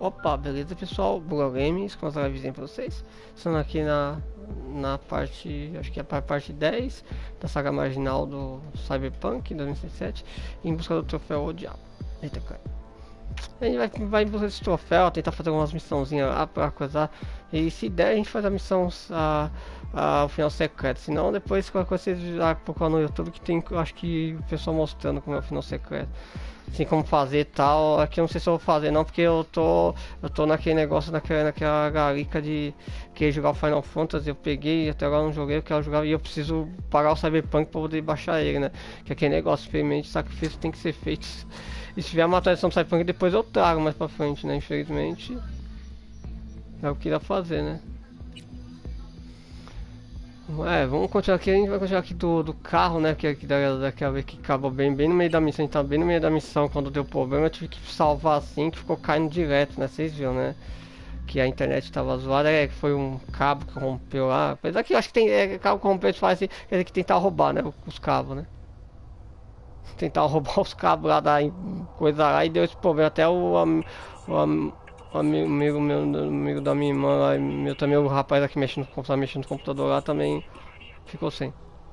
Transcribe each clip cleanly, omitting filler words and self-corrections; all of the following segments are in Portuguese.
Opa, beleza pessoal, Bugal Games, com as livezinhas pra vocês. Estamos aqui na parte, acho que é a parte 10 da saga marginal do Cyberpunk 2077, em busca do troféu O Diabo. Eita, cara. A gente vai em busca desse troféu, tentar fazer umas missãozinhas lá pra coisar. E se der, a gente faz a missão ao final secreto. Se não, depois qualquer coisa vocês já procuram no YouTube que tem, acho que o pessoal mostrando como é o final secreto. Assim, como fazer e tal. Aqui eu não sei se eu vou fazer não, porque eu tô naquele negócio, naquela garica de querer jogar o Final Fantasy. Eu peguei, até agora não joguei, eu quero jogar e eu preciso pagar o Cyberpunk pra poder baixar ele, né? Que aquele negócio, infelizmente, sacrifício tem que ser feito. E se tiver uma atualização do Cyberpunk, depois eu trago mais pra frente, né? Infelizmente, é o que dá pra fazer, né? Vamos continuar aqui, a gente vai continuar aqui do carro, né? Que aqui daquela vez que acabou bem no meio da missão, a gente tá bem no meio da missão quando deu problema, eu tive que salvar assim, que ficou caindo direto, né? Vocês viram, né? Que a internet tava zoada, foi um cabo que rompeu lá. Apesar que eu acho que tem cabo que rompeu, eles fazem, quer dizer, que tentar roubar, né? Os cabos, né? Tentar roubar os cabos lá da coisa lá e deu esse problema. Até o amigo da minha irmã lá, também o rapaz aqui mexendo no computador lá também ficou sem.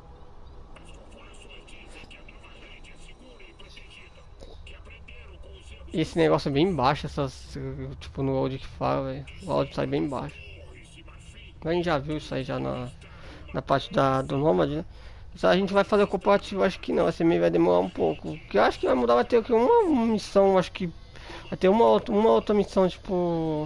E esse negócio é bem baixo, tipo no áudio que fala, velho. O áudio sai bem baixo. A gente já viu isso aí já na parte do Nomad, né? Se a gente vai fazer o comparativo, acho que não, esse meio vai demorar um pouco. O que eu acho que vai mudar, vai ter aqui uma missão, acho que vai ter uma outra missão, tipo,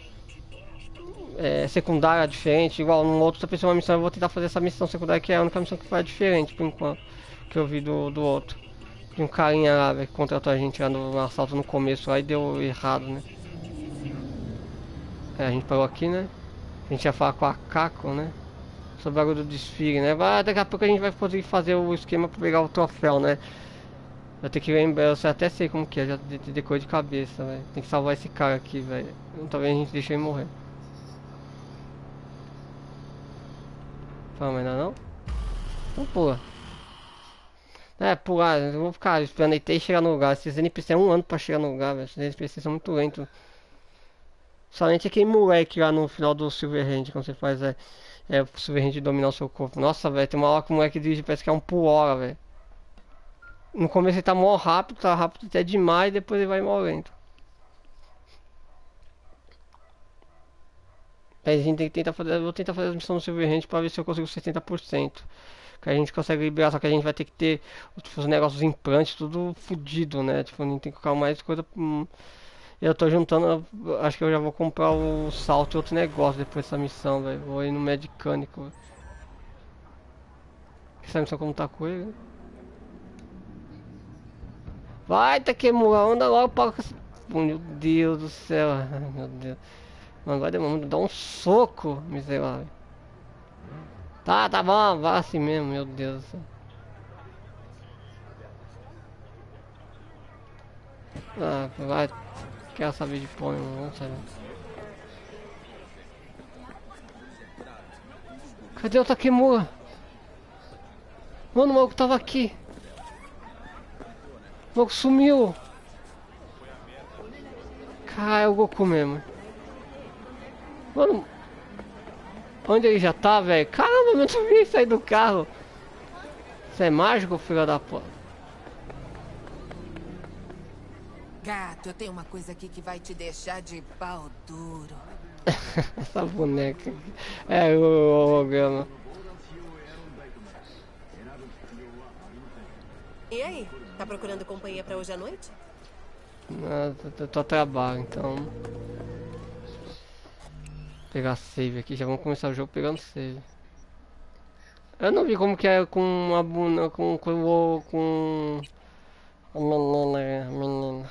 secundária diferente, igual numa outra pessoa uma missão, eu vou tentar fazer essa missão secundária que é a única missão que faz diferente por enquanto, que eu vi do outro. Tem um carinha lá, velho, que contratou a gente lá no assalto no começo, aí deu errado, né? A gente parou aqui, né? A gente ia falar com a Caco, né? Sobre o bagulho do desfile, né? Daqui a pouco a gente vai conseguir fazer o esquema pra pegar o troféu, né? Eu tenho que lembrar, eu até sei como que é, já decorei de cabeça, velho. Tem que salvar esse cara aqui, velho. Talvez a gente deixe ele morrer. Vamos ainda não? Então pula. Pular, eu vou ficar esperando até chegar no lugar. Esses NPC é um ano pra chegar no lugar, velho. Esses NPC são muito lentos. Somente aquele moleque lá no final do Silverhand, quando você faz o Silverhand dominar o seu corpo. Nossa, velho, tem uma hora que o moleque dirige, parece que é um por hora, velho. No começo ele tá mó rápido, tá rápido até demais, depois ele vai mó lento. Aí a gente tem que tentar fazer, eu vou tentar fazer a missão no Silverhand pra ver se eu consigo 70%. Que a gente consegue liberar, só que a gente vai ter que ter os negócios implantes tudo fodido, né? Tipo, a gente tem que colocar mais coisa. Eu tô juntando, acho que eu já vou comprar o salto e outro negócio depois dessa missão, velho. Vou ir no mecânico. Essa missão como tá com ele, né? Vai, Takemura, anda logo para esse... Meu Deus do céu, ai, meu Deus. Mano, vai demorar, dá um soco, miserável. Tá bom, vai assim mesmo, meu Deus do céu. Vai, quero saber de pônei, vamos saber. Cadê o Takemura? Mano, o maluco tava aqui. O maluco sumiu. Cara, é o Goku mesmo. Mano, onde ele já tá, velho? Caramba, eu não vi sair do carro. Isso é mágico, filho da porra? Gato, eu tenho uma coisa aqui que vai te deixar de pau duro. Essa boneca. É o holograma. E aí? Tá procurando companhia pra hoje à noite? Não, eu tô a trabalho, então. Pegar save aqui, já vamos começar o jogo pegando save. Eu não vi como que é com uma boneca, com a menina.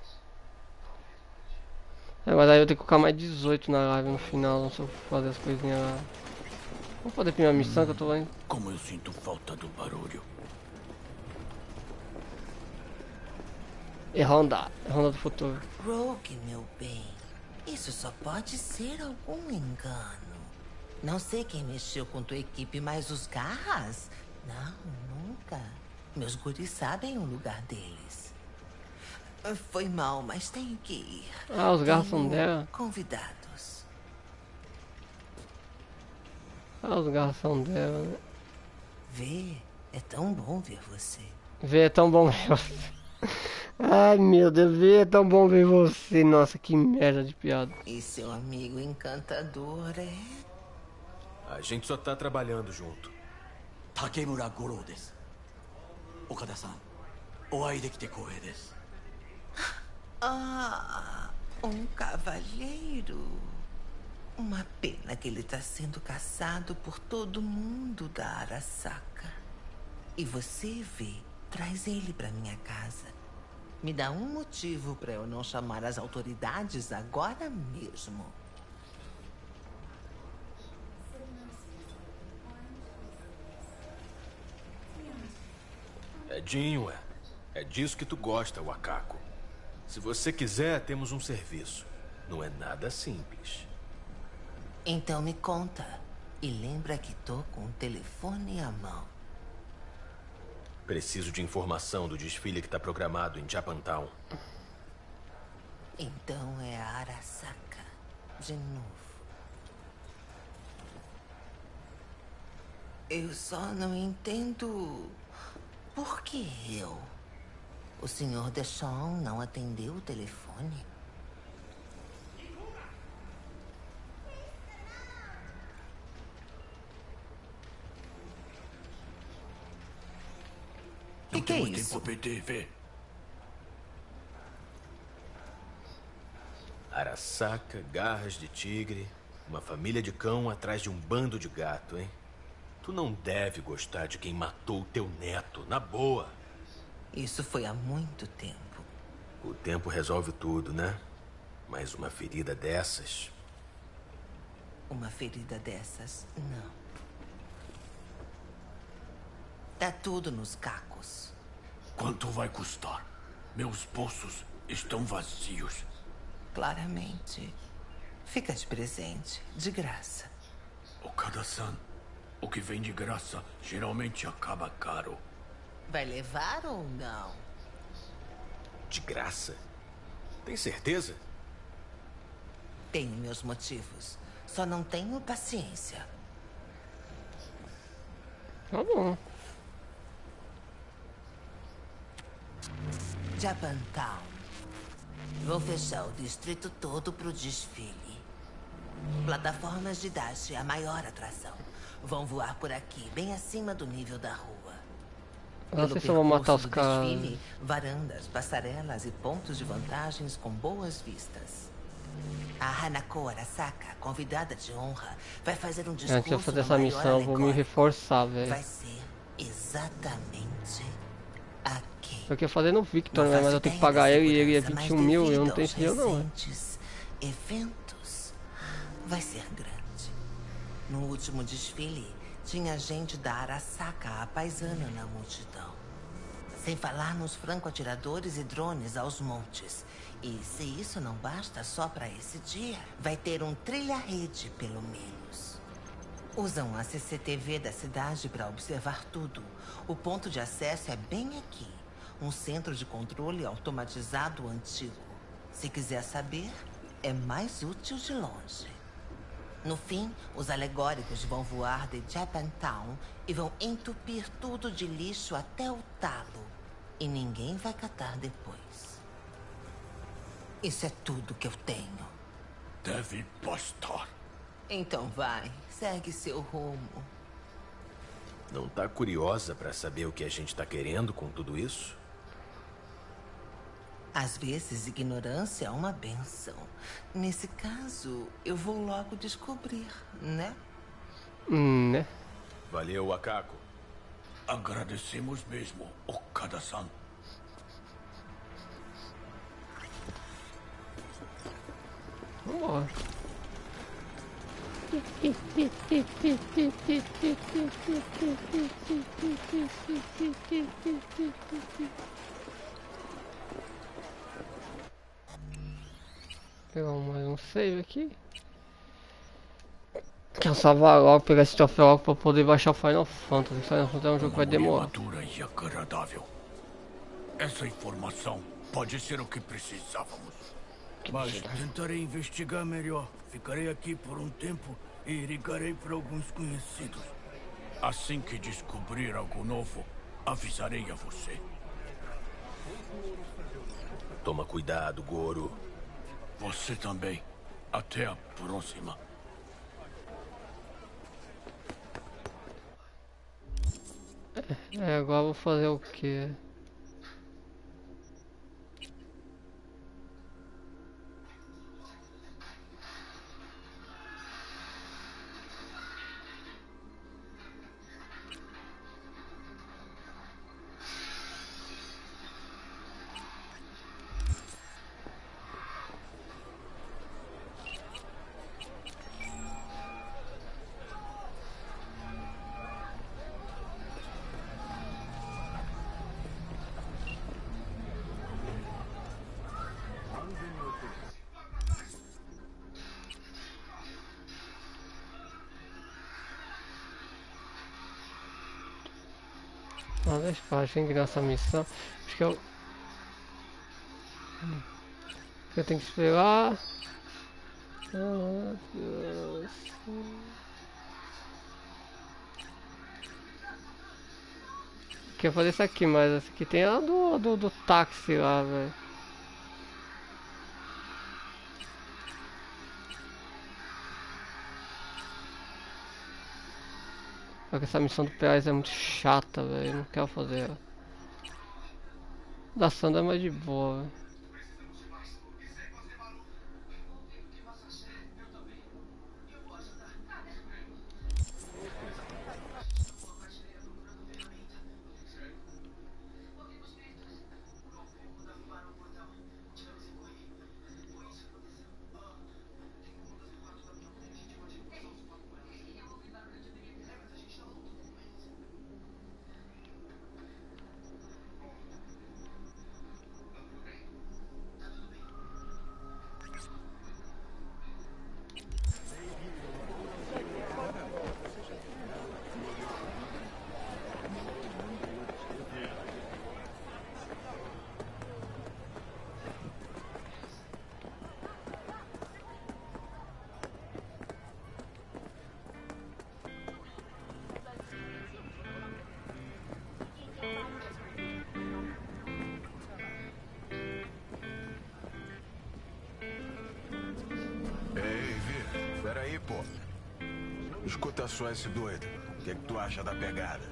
Mas aí eu tenho que colocar mais 18 na live no final, não sei fazer as coisinhas lá. Vamos fazer a primeira missão que eu tô indo. Como eu sinto falta do barulho. É Honda do futuro. Rogue, meu bem. Isso só pode ser algum engano. Não sei quem mexeu com tua equipe, mas os garras? Não, nunca. Meus guris sabem o lugar deles. Foi mal, mas tenho que ir. Ah, os garras são Tenho dela. convidados. Ah, os garras são dela, né? Vê, é tão bom ver você. Ver é tão bom ver você. Ai meu Deus, ver é tão bom ver você. Nossa, que merda de piada. E seu amigo encantador é... A gente só tá trabalhando junto. Takemura Goro desu. Okada-san, oai dekite koei desu. Ah, um cavalheiro. Uma pena que ele está sendo caçado por todo mundo da Arasaka. E você vê, traz ele para minha casa. Me dá um motivo para eu não chamar as autoridades agora mesmo. Edinho, é disso que tu gosta, Wakako. Se você quiser, temos um serviço. Não é nada simples. Então me conta. E lembra que tô com o telefone à mão. Preciso de informação do desfile que tá programado em Japantown. Então é a Arasaka. De novo. Eu só não entendo... Por que eu? O Sr. Deschamps não atendeu o telefone? Que é Não temos isso? tempo a perder, vê. Arasaka, garras de tigre, uma família de cão atrás de um bando de gato, hein? Tu não deve gostar de quem matou o teu neto, na boa. Isso foi há muito tempo. O tempo resolve tudo, né? Mas uma ferida dessas... Uma ferida dessas, não. Tá tudo nos cacos. Quanto vai custar? Meus bolsos estão vazios. Claramente. Fica de presente, de graça. Okada-san, o que vem de graça geralmente acaba caro. Vai levar ou não? De graça? Tem certeza? Tenho meus motivos. Só não tenho paciência. Tá bom. Japantown. Vou fechar o distrito todo pro desfile. Plataformas de dash, a maior atração. Vão voar por aqui, bem acima do nível da rua. Eu não sei se eu vou matar os caras. Desfile, varandas, passarelas e pontos de vantagens com boas vistas. A Hanako Arasaka, convidada de honra, vai fazer um discurso. Antes de eu fazer no essa maior missão, eu vou me alegórico. reforçar, velho. Vai ser exatamente aqui. Eu queria fazer no Victor, Não né? Mas faço eu tenho que ideia da pagar ele e ele é segurança, 21 mas mil e eu devido não tenho aos esse dinheiro não, é. recentes eventos, vai ser grande. No último desfile, tinha gente da Arasaka apaisana na multidão. Sem falar nos franco-atiradores e drones aos montes. E se isso não basta só para esse dia, vai ter um trilha-rede, pelo menos. Usam a CCTV da cidade para observar tudo. O ponto de acesso é bem aqui. Um centro de controle automatizado antigo. Se quiser saber, é mais útil de longe. No fim, os alegóricos vão voar de Japantown e vão entupir tudo de lixo até o talo. E ninguém vai catar depois. Isso é tudo que eu tenho. Deve bastar. Então vai, segue seu rumo. Não tá curiosa pra saber o que a gente tá querendo com tudo isso? Às vezes, ignorância é uma benção. Nesse caso, eu vou logo descobrir, né? Né? Valeu, Wakako. Agradecemos mesmo, Okada-san. Vambora. Pegar mais um save aqui. Quero salvar logo, pegar esse troféu logo pra poder baixar o Final Fantasy. Final Fantasy é um jogo que vai demorar. Madura e agradável. Essa informação Pode ser o que precisávamos. Que Mas mentira. tentarei investigar melhor. Ficarei aqui por um tempo e ligarei para alguns conhecidos. Assim que descobrir algo novo, avisarei a você. Toma cuidado, Goro. Você também. Até a próxima. Agora eu vou fazer o quê? Deixa eu acho que nessa missão. Acho que eu tenho que esperar. Deus. Quer fazer isso aqui, mas essa aqui tem a do táxi lá, velho. Só que essa missão do Peais é muito chata, velho. Não quero fazer ela. Da Sandra é mais de boa, velho. Escuta só esse doido. O que tu acha da pegada?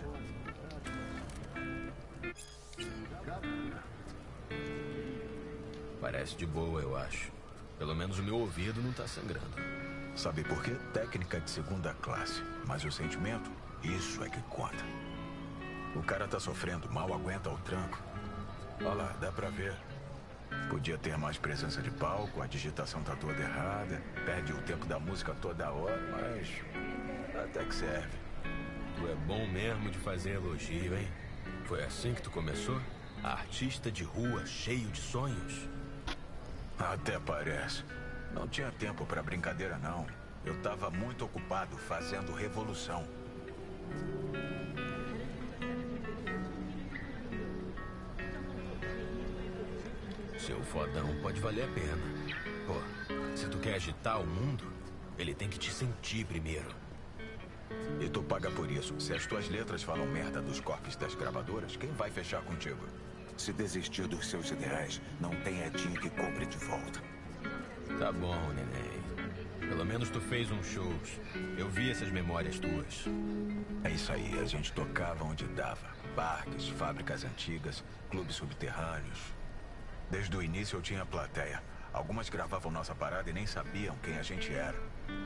Parece de boa, eu acho. Pelo menos o meu ouvido não tá sangrando. Sabe por quê? Técnica de segunda classe. Mas o sentimento, isso é que conta. O cara tá sofrendo, mal aguenta o tranco. Olha lá, dá pra ver. Podia ter mais presença de palco, a digitação tá toda errada, perde o tempo da música toda hora, mas até que serve. Tu é bom mesmo de fazer elogio, hein? Foi assim que tu começou? Artista de rua, cheio de sonhos? Até parece. Não tinha tempo pra brincadeira, não. Eu tava muito ocupado fazendo revolução. Seu fodão pode valer a pena. Pô, se tu quer agitar o mundo, ele tem que te sentir primeiro. E tu paga por isso. Se as tuas letras falam merda dos corpos das gravadoras, quem vai fechar contigo? Se desistir dos seus ideais, não tem Edinho que compre de volta. Tá bom, neném. Pelo menos tu fez uns shows. Eu vi essas memórias tuas. É isso aí, a gente tocava onde dava. Parques, fábricas antigas, clubes subterrâneos. Desde o início eu tinha plateia. Algumas gravavam nossa parada e nem sabiam quem a gente era.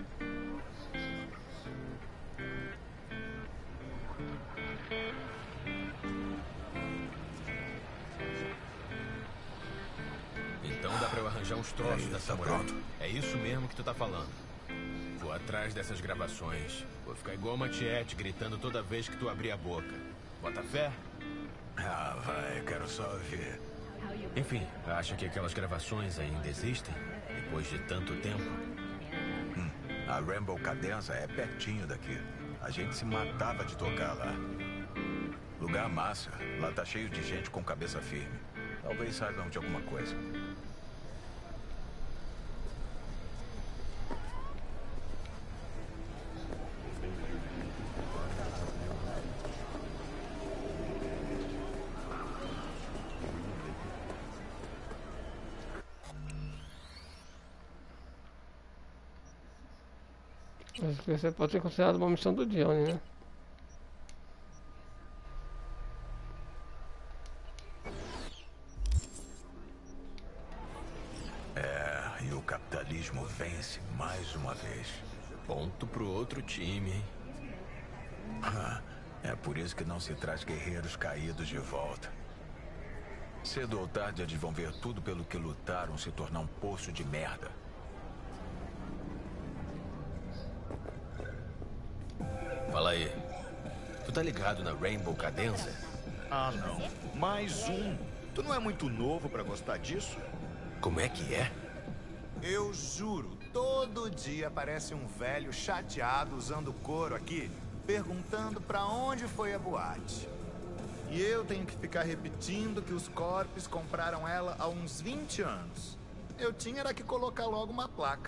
Então dá pra eu arranjar uns troços da Samurai. Pronto. É isso mesmo que tu tá falando. Vou atrás dessas gravações. Vou ficar igual uma tiete gritando toda vez que tu abrir a boca. Bota fé? Ah, vai, quero só ver. Enfim, acha que aquelas gravações ainda existem? Depois de tanto tempo? A Rainbow Cadenza é pertinho daqui. A gente se matava de tocar lá. Lugar massa. Lá tá cheio de gente com cabeça firme. Talvez saibam de alguma coisa. Mas você pode ser considerado uma missão do Johnny, né? E o capitalismo vence mais uma vez. Ponto pro outro time, hein? É por isso que não se traz guerreiros caídos de volta. Cedo ou tarde eles vão ver tudo pelo que lutaram se tornar um poço de merda. Fala aí. Tu tá ligado na Rainbow Cadenza? Ah, não. Mais um. Tu não é muito novo pra gostar disso? Como é que é? Eu juro, todo dia aparece um velho chateado usando couro aqui, perguntando pra onde foi a boate. E eu tenho que ficar repetindo que os Corps compraram ela há uns 20 anos. Eu tinha era que colocar logo uma placa.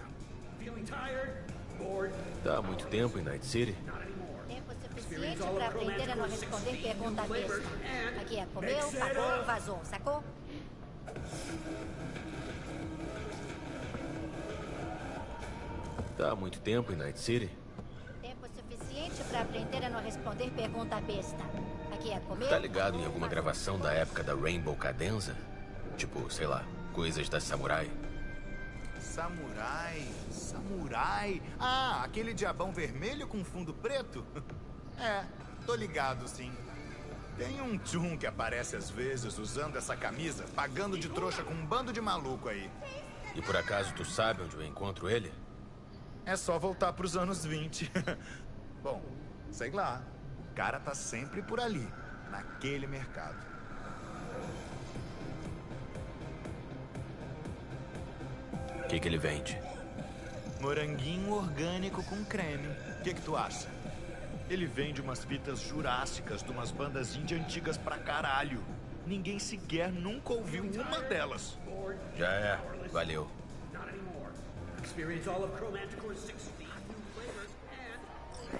Tá há muito tempo em Night City? Tempo suficiente pra aprender a não responder pergunta besta. Aqui é comeu, pagou, vazou, sacou? Tá há muito tempo em Night City? Tempo suficiente pra aprender a não responder pergunta besta. Aqui é comeu. Tá ligado em alguma gravação da época da Rainbow Cadenza? Tipo, sei lá, coisas da Samurai? Samurai? Samurai? Ah, aquele diabão vermelho com fundo preto? É, tô ligado, sim. Tem um tchum que aparece às vezes usando essa camisa, pagando de trouxa com um bando de maluco aí. E por acaso tu sabe onde eu encontro ele? É só voltar pros anos 20. Bom, sei lá. O cara tá sempre por ali, naquele mercado. O que ele vende? Moranguinho orgânico com creme. O que tu acha? Ele vende umas fitas jurássicas de umas bandas indie antigas pra caralho. Ninguém sequer nunca ouviu uma delas. Já é, valeu. Experience all of Chromanticore's 16 new flavors and...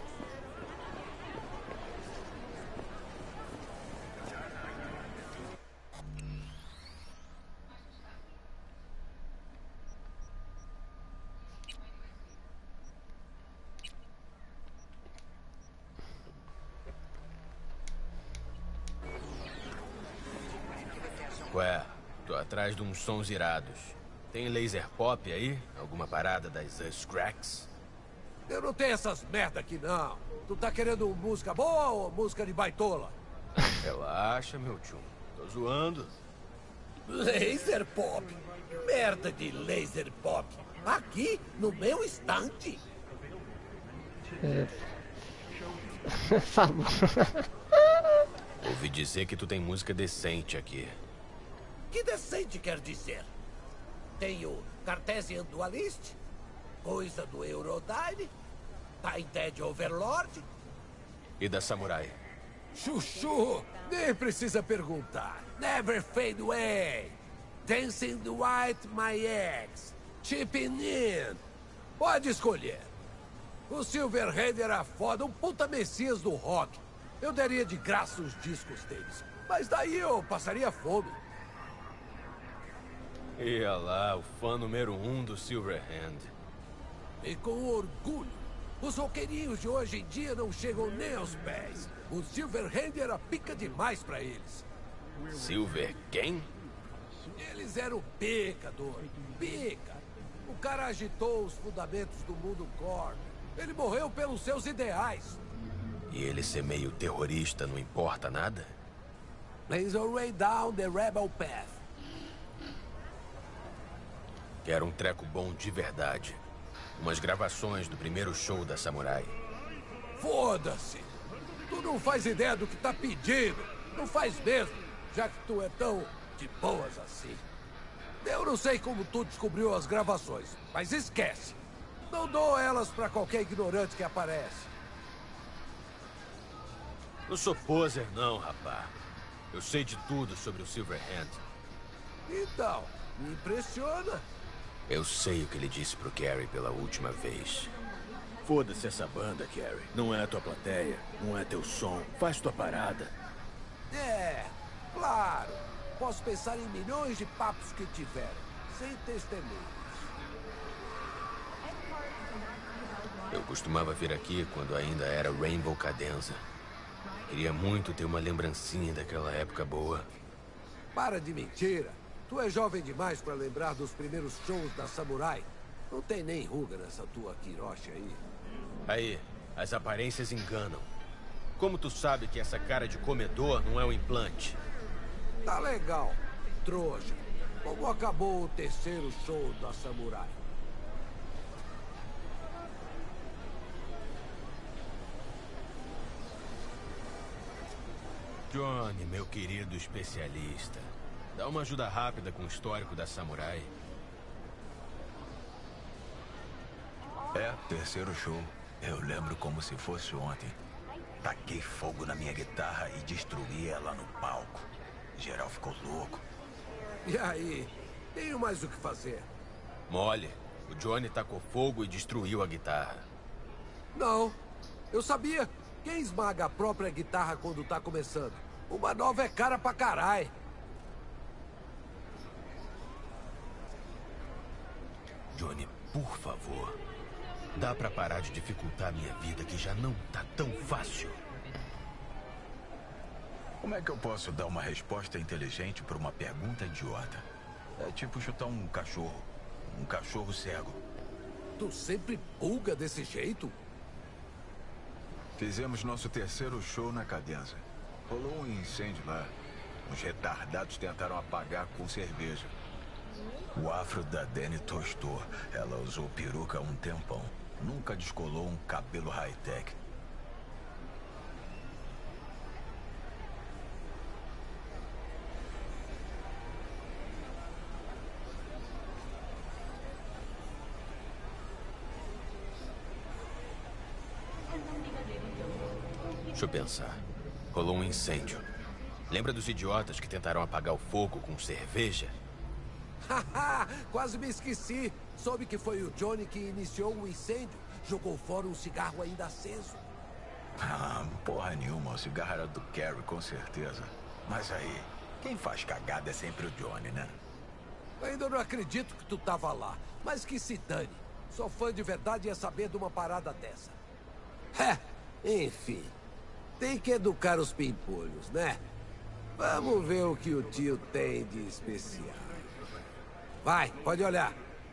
Ué, tô atrás de uns sons irados. Tem laser pop aí? Alguma parada das Scracks? Eu não tenho essas merda aqui, não. Tu tá querendo música boa ou música de baitola? Relaxa, meu tio. Tô zoando. Laser pop? Merda de laser pop. Aqui, no meu estante. Ouvi dizer que tu tem música decente aqui. Que decente quer dizer? Tenho Cartesian Dualist, coisa do Eurodyne, Time Dead Overlord. E da Samurai? Chuchu, nem precisa perguntar. Never Fade Away, Dancing the White My Ex, Chipping In. Pode escolher. O Silverhand era foda, um puta messias do rock. Eu daria de graça os discos deles. Mas daí eu passaria fome. Ia lá, o fã número 1 do Silverhand. E com orgulho. Os roqueirinhos de hoje em dia não chegam nem aos pés. O Silverhand era pica demais pra eles. Silver quem? Eles eram pica, doido. Pica. O cara agitou os fundamentos do mundo core. Ele morreu pelos seus ideais. E ele ser meio terrorista não importa nada? Blaze your way down the rebel path. Quero um treco bom de verdade. Umas gravações do primeiro show da Samurai. Foda-se. Tu não faz ideia do que tá pedindo. Não faz mesmo, já que tu é tão de boas assim. Eu não sei como tu descobriu as gravações, mas esquece. Não dou elas pra qualquer ignorante que aparece. Não sou poser não, rapá. Eu sei de tudo sobre o Silverhand. Então, me impressiona. Eu sei o que ele disse pro Carrie pela última vez. Foda-se essa banda, Carrie. Não é a tua plateia, não é teu som. Faz tua parada. É, claro. Posso pensar em milhões de papos que tiveram, sem testemunhas. Eu costumava vir aqui quando ainda era Rainbow Cadenza. Queria muito ter uma lembrancinha daquela época boa. Para de mentira. Tu é jovem demais para lembrar dos primeiros shows da Samurai. Não tem nem ruga nessa tua quiroche aí. Aí, as aparências enganam. Como tu sabe que essa cara de comedor não é um implante? Tá legal, trouxa. Como acabou o terceiro show da Samurai? Johnny, meu querido especialista. Dá uma ajuda rápida com o histórico da Samurai. Terceiro show. Eu lembro como se fosse ontem. Taquei fogo na minha guitarra e destruí ela no palco. Geral ficou louco. E aí? Tenho mais o que fazer. Mole, o Johnny tacou fogo e destruiu a guitarra. Não, eu sabia. Quem esmaga a própria guitarra quando tá começando? Uma nova é cara pra caralho. Johnny, por favor. Dá pra parar de dificultar a minha vida, que já não tá tão fácil. Como é que eu posso dar uma resposta inteligente para uma pergunta idiota? É tipo chutar um cachorro cego. Tu sempre pulga desse jeito? Fizemos nosso terceiro show na Cadenza. Rolou um incêndio lá. Os retardados tentaram apagar com cerveja. O afro da Dani tostou. Ela usou peruca há um tempão. Nunca descolou um cabelo high-tech. Deixa eu pensar. Rolou um incêndio. Lembra dos idiotas que tentaram apagar o fogo com cerveja? Haha, quase me esqueci. Soube que foi o Johnny que iniciou o incêndio. Jogou fora um cigarro ainda aceso. Porra nenhuma. O cigarro era do Carrie, com certeza. Mas aí, quem faz cagada é sempre o Johnny, né? Ainda não acredito que tu tava lá. Mas que se dane. Sou fã de verdade e ia saber de uma parada dessa. Enfim. Tem que educar os pimpolhos, né? Vamos ver o que o tio tem de especial. Vai, pode olhar.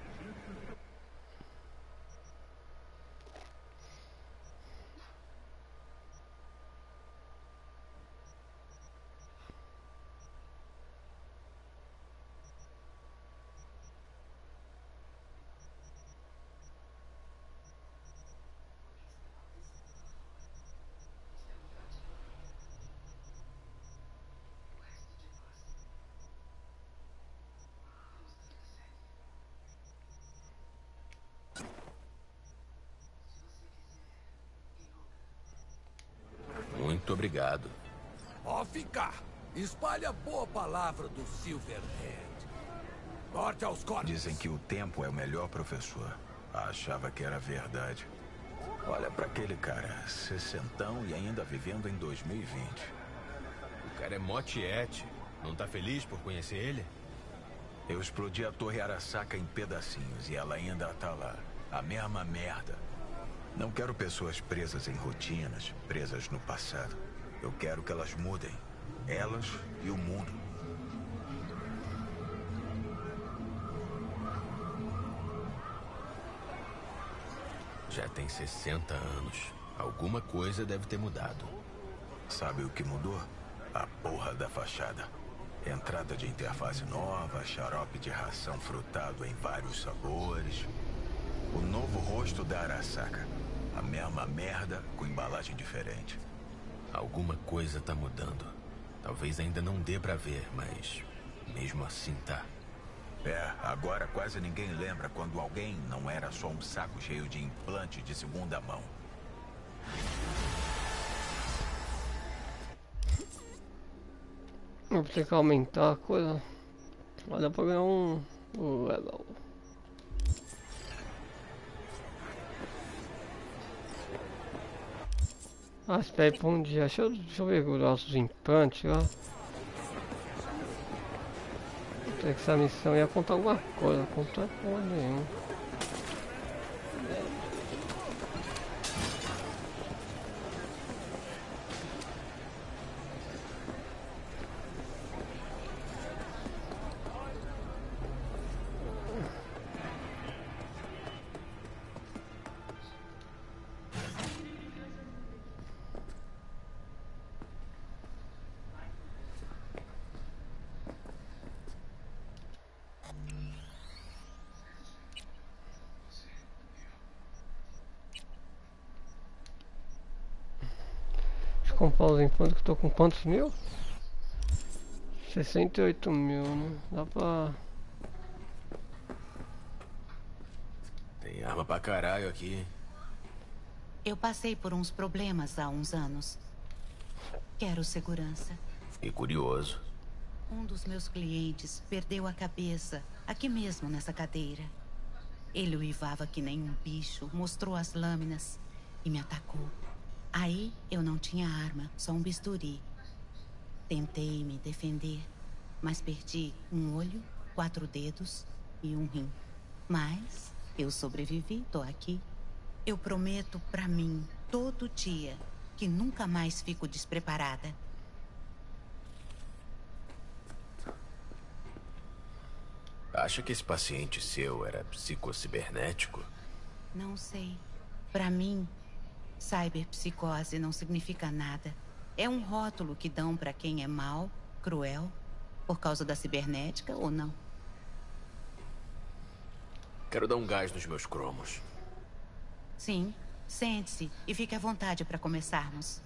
Muito obrigado. Ó ficar. Espalhe a boa palavra do Silverhand. Corte aos cortes. Dizem que o tempo é o melhor professor. Achava que era verdade. Olha pra aquele cara, 60 e ainda vivendo em 2020. O cara é motiete. Não tá feliz por conhecer ele? Eu explodi a Torre Arasaka em pedacinhos e ela ainda tá lá. A mesma merda. Não quero pessoas presas em rotinas, presas no passado. Eu quero que elas mudem. Elas e o mundo. Já tem 60 anos. Alguma coisa deve ter mudado. Sabe o que mudou? A porra da fachada. Entrada de interface nova, xarope de ração frutado em vários sabores. O novo rosto da Arasaka. A mesma merda com embalagem diferente. Alguma coisa tá mudando. Talvez ainda não dê pra ver, mas mesmo assim tá. Agora quase ninguém lembra quando alguém não era só um saco cheio de implante de segunda mão. Vou ter que aumentar a coisa. Olha pra ganhar um level. Ah, espera aí pra um dia. Deixa eu ver os nossos implantes lá. Tem que essa missão ia contar alguma coisa, não conta porra nenhuma. Deixa eu comprar os implantes que eu tô com quantos mil? 68 mil, né? Dá pra... Tem arma pra caralho aqui. Eu passei por uns problemas há uns anos. Quero segurança. Fiquei curioso. Um dos meus clientes perdeu a cabeça aqui mesmo nessa cadeira. Ele uivava que nem um bicho, mostrou as lâminas e me atacou. Aí eu não tinha arma, só um bisturi. Tentei me defender, mas perdi um olho, 4 dedos e um rim. Mas eu sobrevivi, tô aqui. Eu prometo pra mim, todo dia, que nunca mais fico despreparada. Acha que esse paciente seu era psicocibernético? Não sei. Pra mim, cyberpsicose não significa nada. É um rótulo que dão pra quem é mau, cruel, por causa da cibernética ou não. Quero dar um gás nos meus cromos. Sim, sente-se e fique à vontade pra começarmos.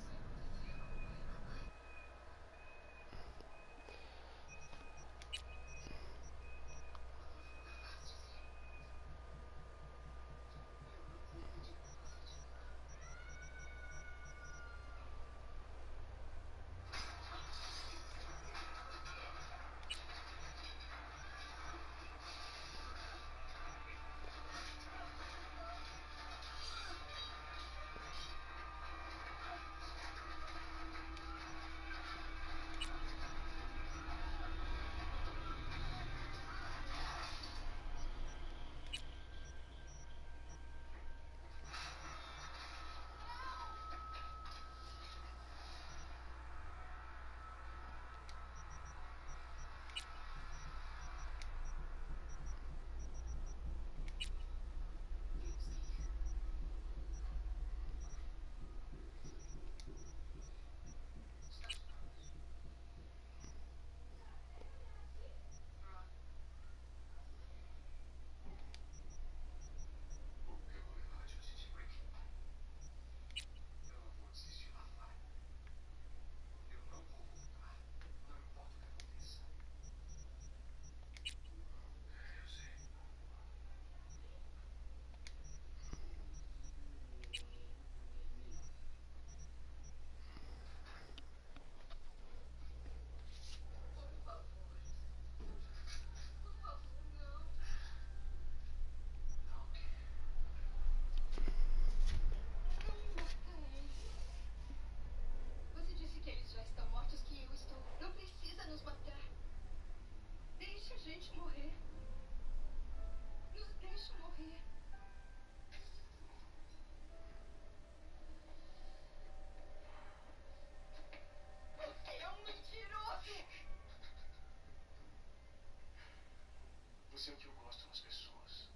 Você é o que eu gosto nas pessoas.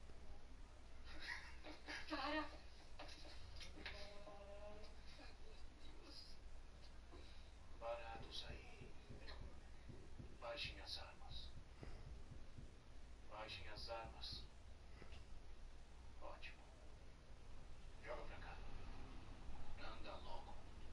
Cara! Baratos aí. Baixem as armas. Baixem as armas. Ótimo. Joga pra cá. Anda logo.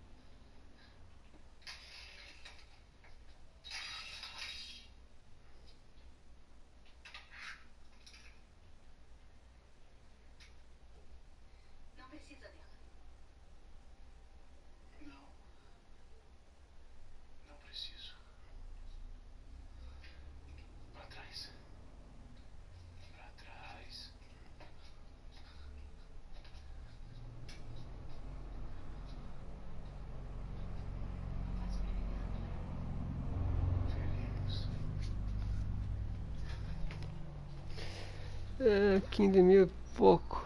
Não precisa dela. Não. Não preciso. É, 15 mil e pouco.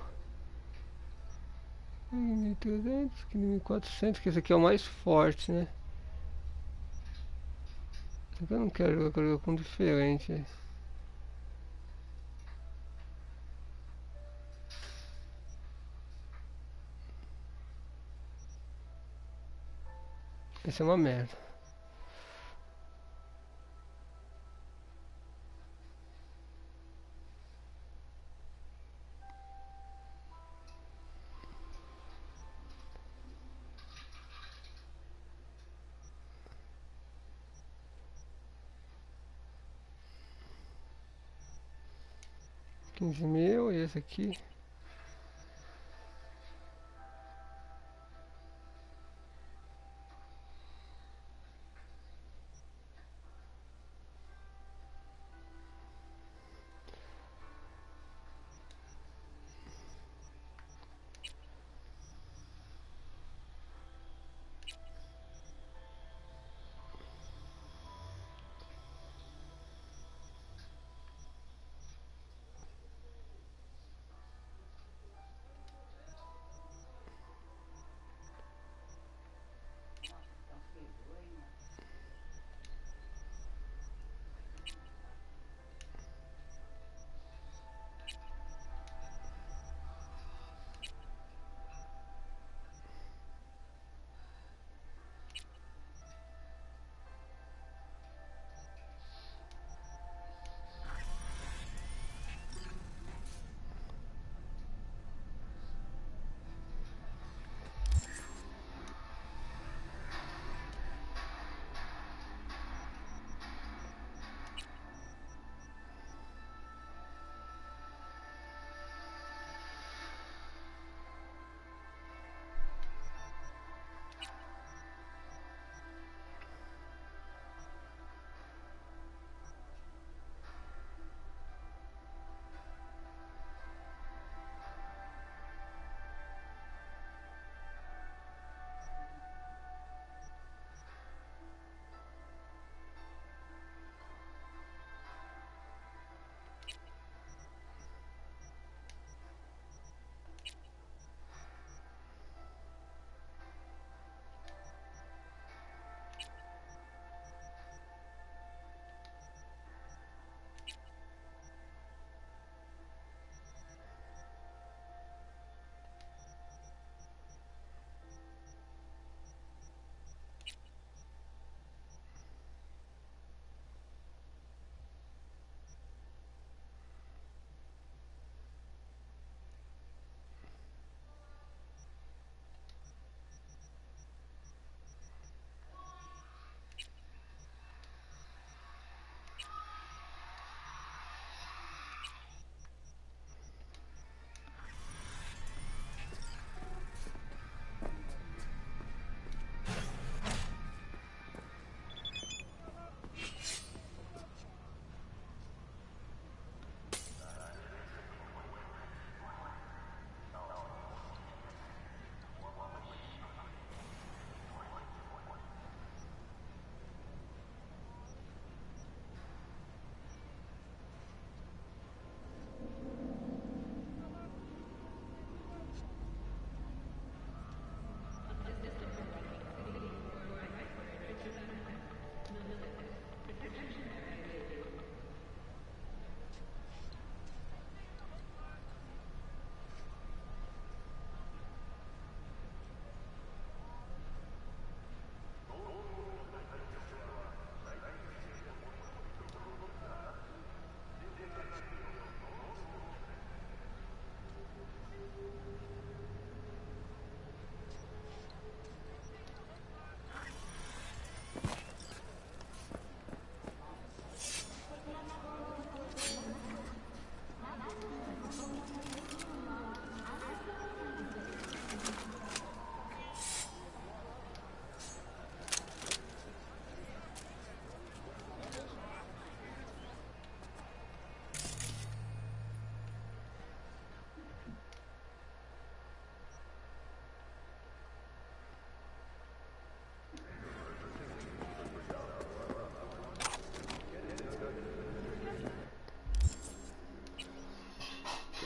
15.300, 15.400, que esse aqui é o mais forte, né? Esse aqui eu não quero jogar, eu quero jogar com diferente. Esse é uma merda. Quinze mil e esse aqui.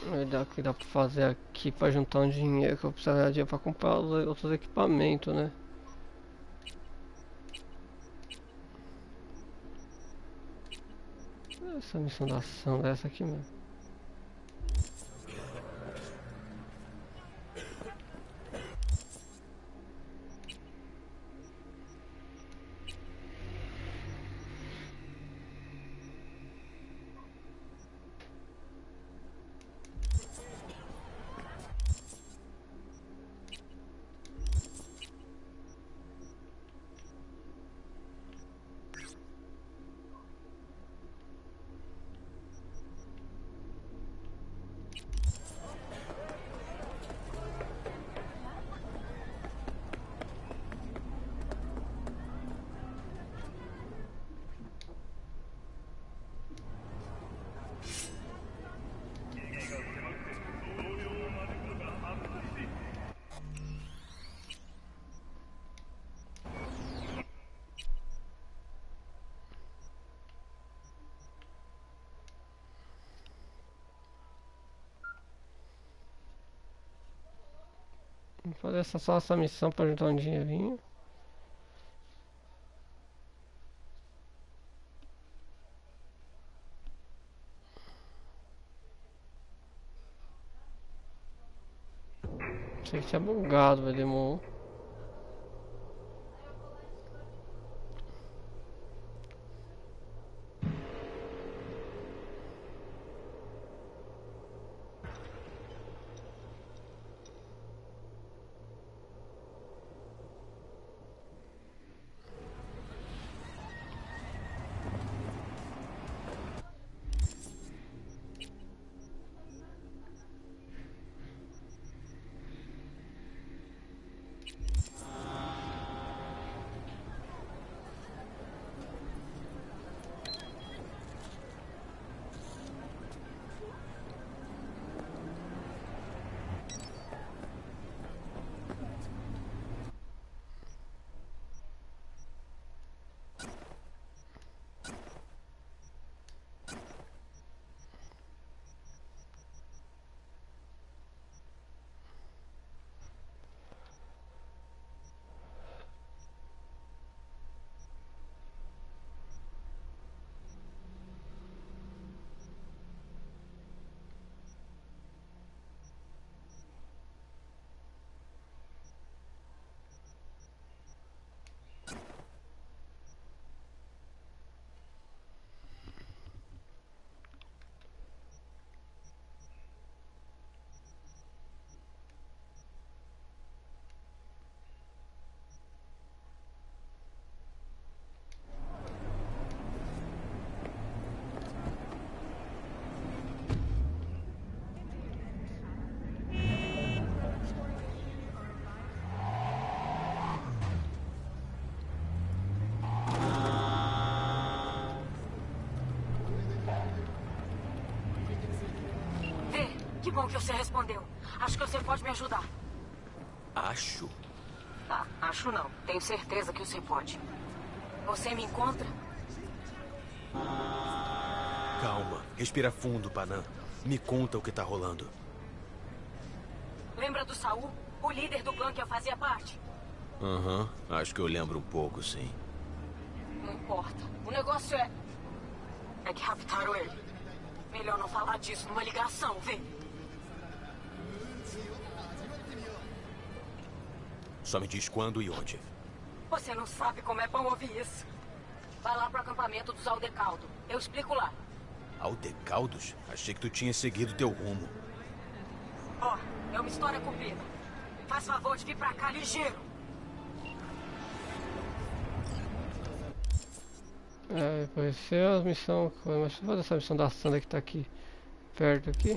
Que dá pra fazer aqui pra juntar um dinheiro que eu precisaria de dinheiro pra comprar os outros equipamentos, né? Essa missão da ação é essa aqui mesmo. Vou fazer só essa missão para juntar um dinheirinho. Achei que tinha bugado, vai demorar. Que bom que você respondeu. Acho que você pode me ajudar. Acho? Ah, acho não. Tenho certeza que você pode. Você me encontra? Calma. Respira fundo, Panam. Me conta o que tá rolando. Lembra do Saul? O líder do clã que eu fazia parte? Aham. Acho que eu lembro um pouco, sim. Não importa. O negócio é que raptaram ele. Melhor não falar disso numa ligação, vê? Só me diz quando e onde. Você não sabe como é bom ouvir isso. Vai lá pro acampamento dos Aldecaldo. Eu explico lá. Aldecaldos? Achei que tu tinha seguido teu rumo. Ó, é uma história comprida. Faz favor de vir pra cá ligeiro. Vai ser a missão. Mas deixa eu fazer essa missão da Sandra que tá aqui perto aqui.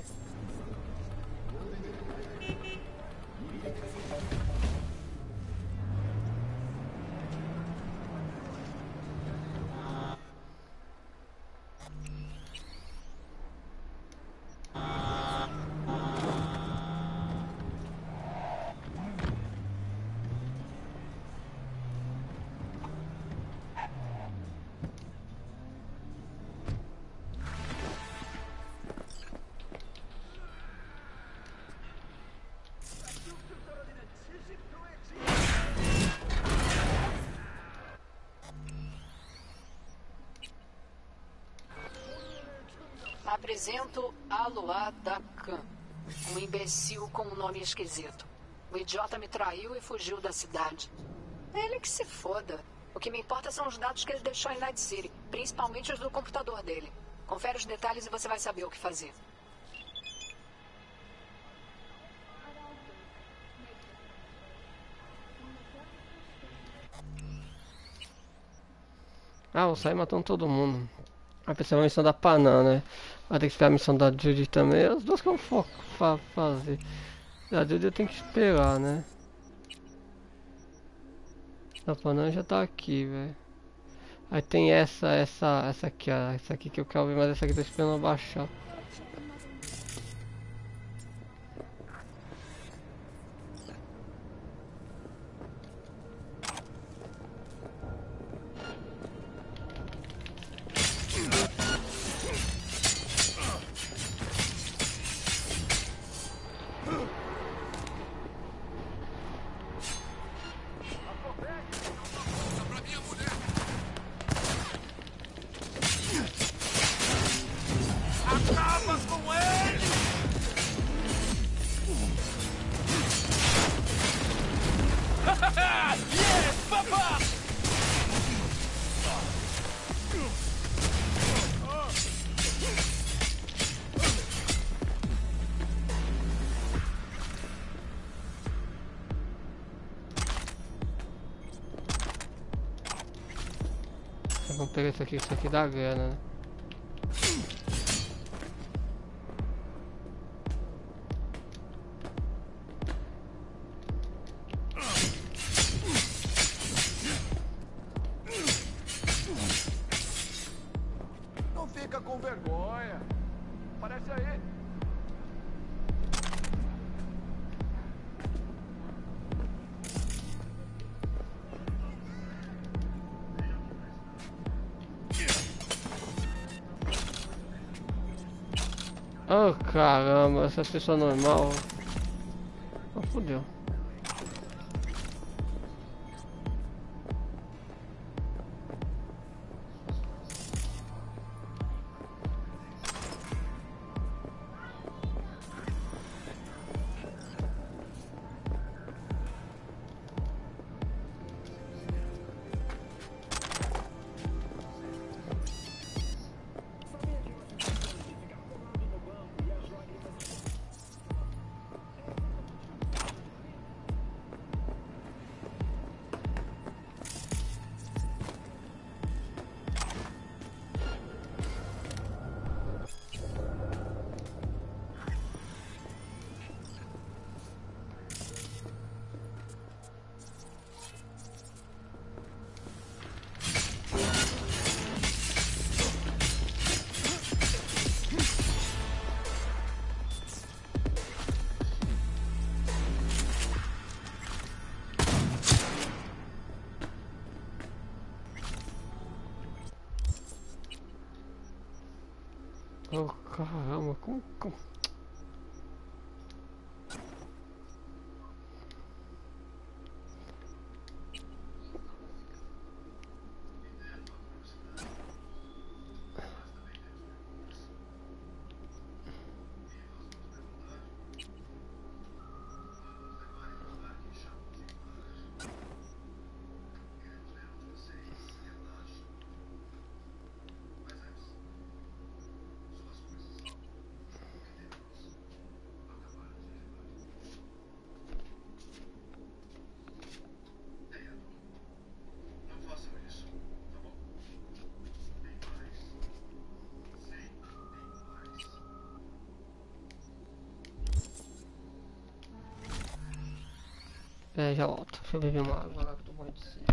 Apresento Aloá Dakan, um imbecil com um nome esquisito. O idiota me traiu e fugiu da cidade. É ele que se foda. O que me importa são os dados que ele deixou em Night City, principalmente os do computador dele. Confere os detalhes e você vai saber o que fazer. Ah, vou sair matando todo mundo. Vai precisar uma missão da Panam, né? Vai ter que esperar a missão da Judy também. As duas que eu vou fazer. A Judy eu tenho que esperar, né? A Panam já tá aqui, velho. Aí tem essa aqui, ó. Essa aqui que eu quero ver, mas essa aqui eu tô esperando baixar. Acaba com ele! Yes, papá! Vamos pegar isso aqui dá grana, né? Não fica com vergonha. Parece aí. Oh caramba, essa pessoa normal. Oh, fodeu. Oh caramba, como... É, já volto. Deixa eu beber uma água lá que eu tô morrendo de sede.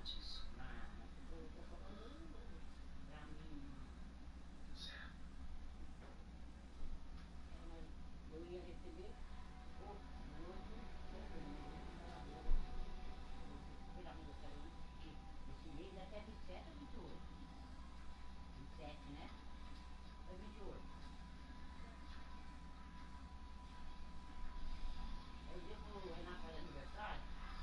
disso. Certo. Eu ia receber pela música esse mês até 27 ou 28. 27, né? Foi 28. É o dia que o Renato faz aniversário.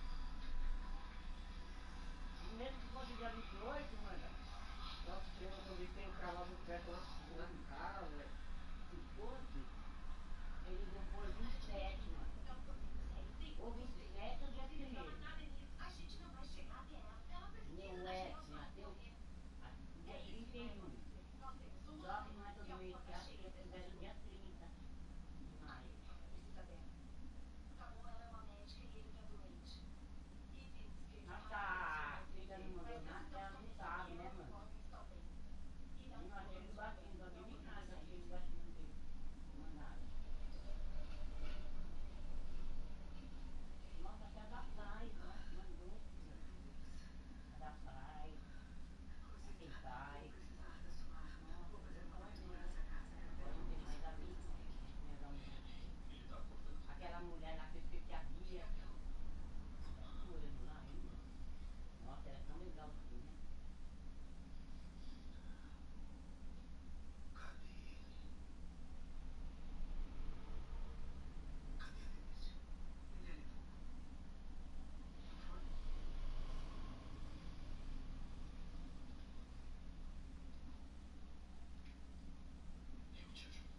E mesmo que fosse dia 28, mano. Nossa, eu vi que tem o cavalo perto na casa. Se fosse, eles iam pôr 27, mano. Ou 27 ou dia 1º. A gente não vai chegar até ela. Não é, Matheus. Dia 31. Só que não é todo mês, que acho que eles fizeram dia 30 de maio. Ela é uma médica e ele tá doente. Mas tá, se ainda não mandou nada, ela não sabe, né, mano? Eu não achei ele baixinho, não vi nem nada, achei ele baixinho dele. Não é nada. Nossa, até da praia, mandou. Da praia. Quem vai. Aquela mulher lá que eu esqueci a Bia. Morando lá ainda. Nossa, era tão legal assim, né? Cadê ele? Cadê a Denise? Ele levou. Eu te ajudo.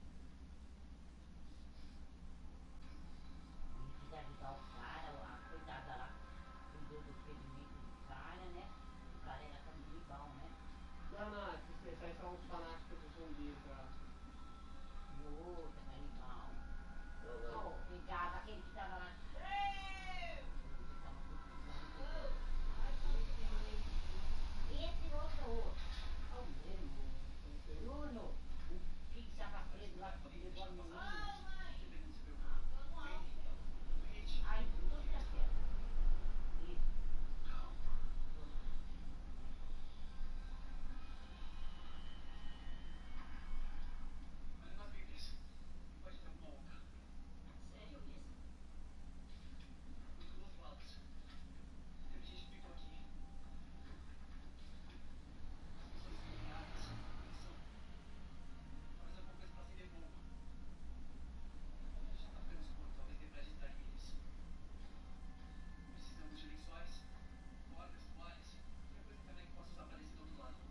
E precisa ajudar o cara, a coitada lá, cuidou do experimento do cara, né? O cara era canibal, né? Não, esses aí são os fanáticos dos zumbis lá. Outra canibal. Não, pegava aquele que tava lá. Esse outro. É o mesmo. Bruno, o que estava preso lá que levou a menina. Aí, tudo tá certo. Isso. Olha nas bíblias. Pode ter uma onda. Sério mesmo? Muito duas balas. Teve gente que ficou aqui. As pessoas estão erradas. Atenção. Mas alguma coisa pra acender bomba. Já tá ficando escuro, talvez dê pra distrair eles. Precisamos de lençóis, cordas, toalhas. Qualquer coisa também que possa usar pra descer do outro lado.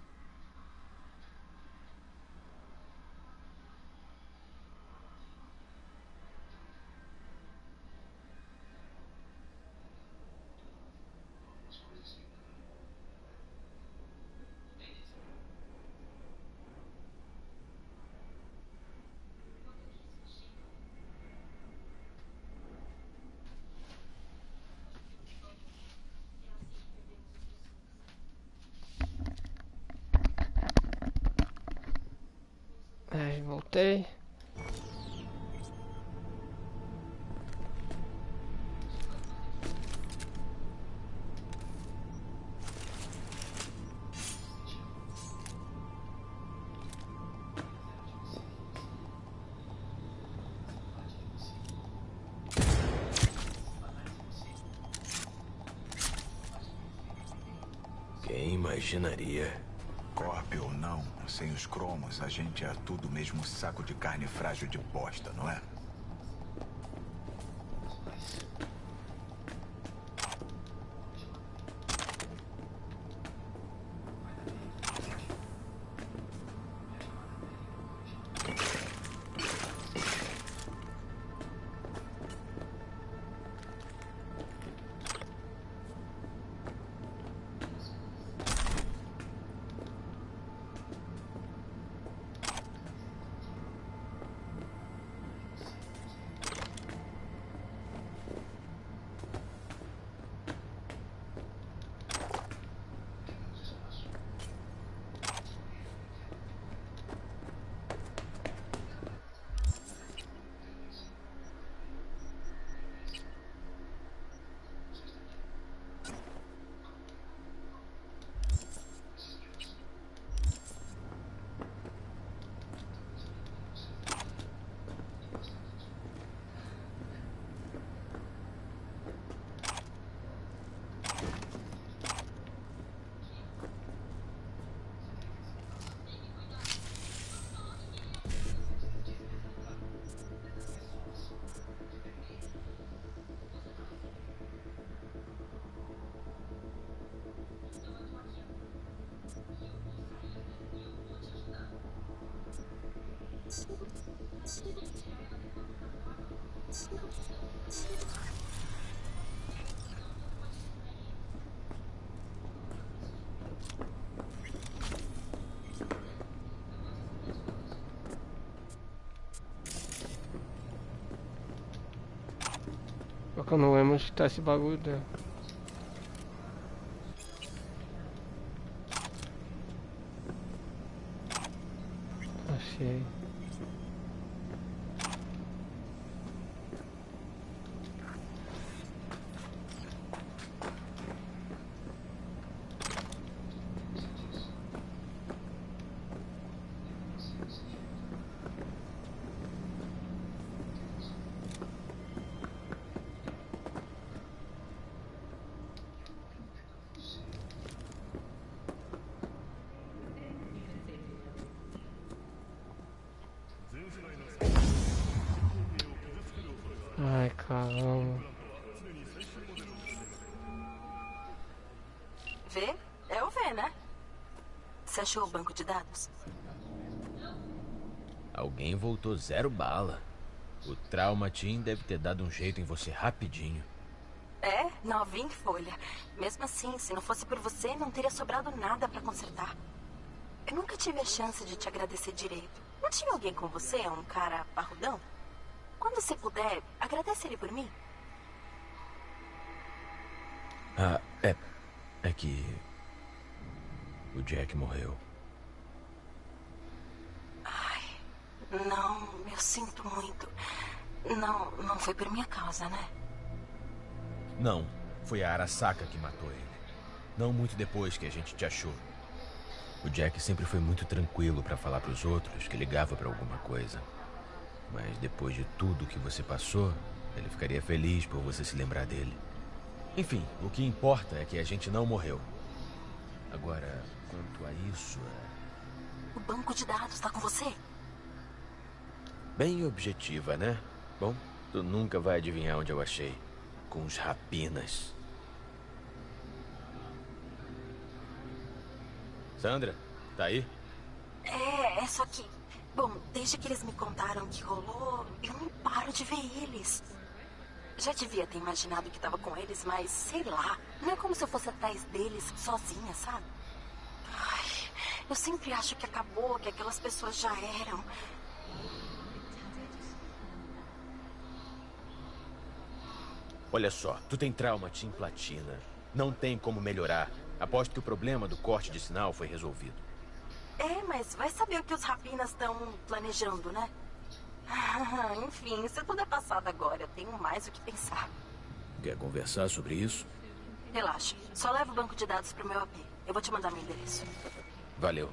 As coisas que Denise. Aí, voltei. Quem imaginaria? Corp ou não, sem os cromos, a gente é tudo mesmo saco de carne frágil de bosta, não é? Só que eu não lembro onde tá esse bagulho dela. Achei. Ai, caramba. Vê? É o V, né? Você achou o banco de dados? Alguém voltou 0 bala. O Trauma Team deve ter dado um jeito em você rapidinho. É, novinha em folha. Mesmo assim, se não fosse por você, não teria sobrado nada pra consertar. Eu nunca tive a chance de te agradecer direito. Não tinha alguém com você, um cara parrudão? Quando você puder, agradece ele por mim. Ah, é que... o Jack morreu. Não, eu sinto muito. Não foi por minha causa, né? Não, foi a Arasaka que matou ele. Não muito depois que a gente te achou. O Jack sempre foi muito tranquilo pra falar pros outros que ligava pra alguma coisa. Mas depois de tudo que você passou, ele ficaria feliz por você se lembrar dele. Enfim, o que importa é que a gente não morreu. Agora, quanto a isso, O banco de dados tá com você? bem objetiva, né? Bom, tu nunca vai adivinhar onde eu achei. Com os rapinas. Sandra, tá aí? É só que... Bom, desde que eles me contaram o que rolou, eu não paro de ver eles. Já devia ter imaginado que tava com eles, mas sei lá. Não é como se eu fosse atrás deles sozinha, sabe? Ai, eu sempre acho que acabou, que aquelas pessoas já eram. Olha só, tu tem Trauma Team Platina. Não tem como melhorar. Aposto que o problema do corte de sinal foi resolvido. É, mas vai saber o que os rapinas estão planejando, né? Enfim, isso tudo é passado agora. Eu tenho mais o que pensar. Quer conversar sobre isso? Relaxa. Só leva o banco de dados pro meu AP. Eu vou te mandar meu endereço. Valeu.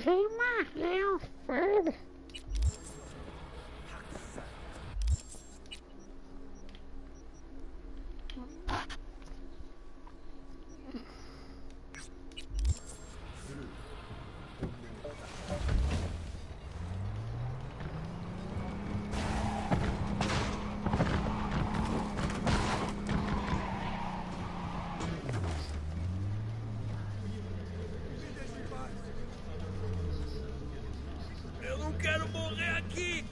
Eu não quero morrer aqui!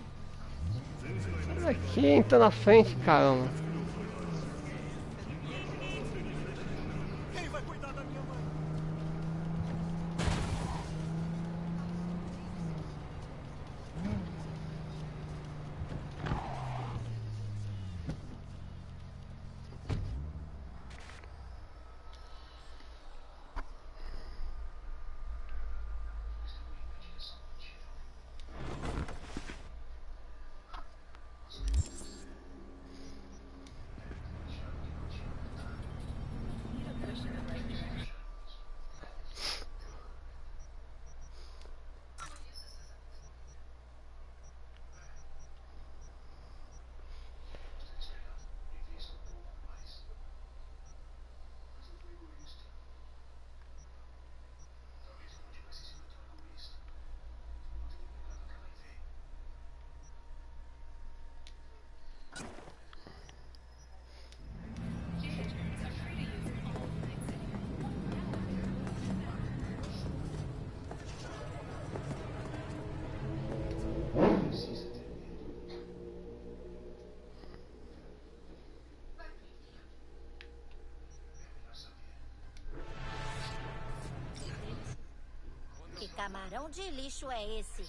Aqui, entra na frente, caramba. Quem vai cuidar da minha mãe? Que camarão de lixo é esse?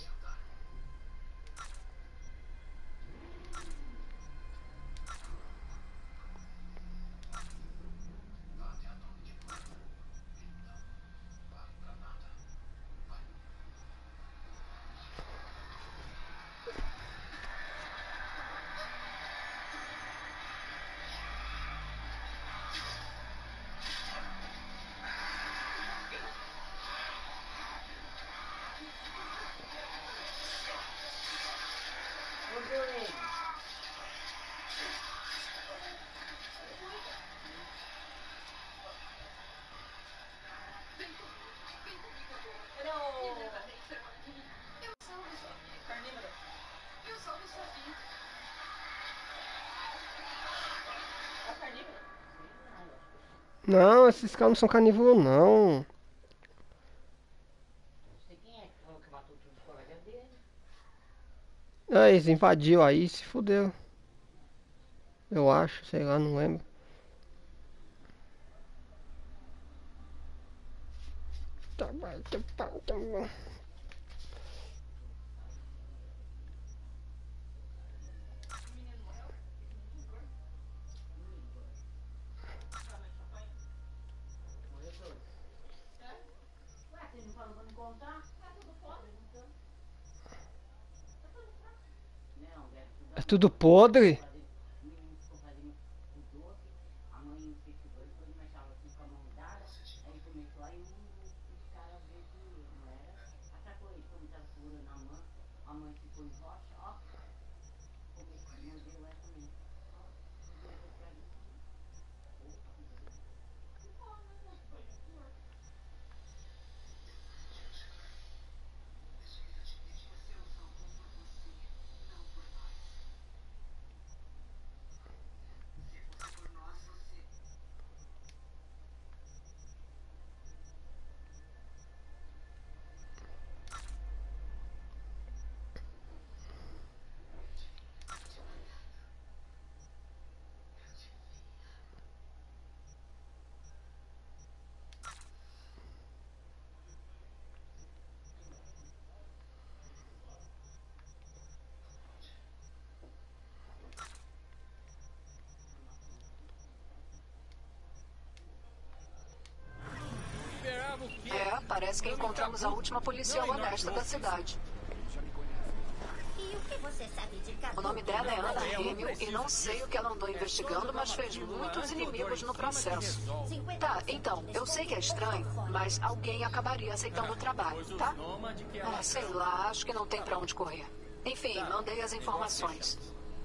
Não, esses caras não são carnívoros, não. Ah, eles invadiu aí, se fudeu. Eu acho, sei lá, não lembro. Tá bom, tá bom. É tudo podre? É, parece que encontramos a última policial honesta da cidade. E o que você sabe de O nome dela é Ana Hamill e não sei o que ela andou investigando, mas fez muitos inimigos no processo. Tá, então, eu sei que é estranho, mas alguém acabaria aceitando o trabalho, tá? Ah, sei lá, acho que não tem pra onde correr. Enfim, mandei as informações.